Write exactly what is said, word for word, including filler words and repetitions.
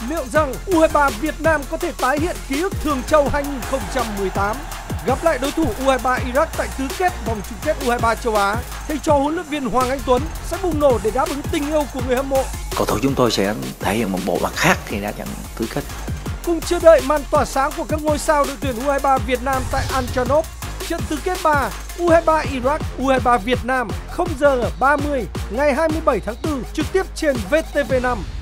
liệu rằng U hai ba Việt Nam có thể tái hiện ký ức Thường Châu hai không một tám, gặp lại đối thủ U hai ba Iraq tại tứ kết vòng chung kết U hai ba châu Á? Thầy trò huấn luyện viên Hoàng Anh Tuấn sẽ bùng nổ để đáp ứng tình yêu của người hâm mộ. Cầu thủ chúng tôi sẽ thể hiện một bộ mặt khác khi đã nhận tứ kết. Cùng chờ đợi màn tỏa sáng của các ngôi sao đội tuyển U hai ba Việt Nam tại Anchanov. Trận tứ kết ba U hai ba Iraq U hai ba Việt Nam không giờ ba mươi ngày hai mươi bảy tháng tư trực tiếp trên vê tê vê năm.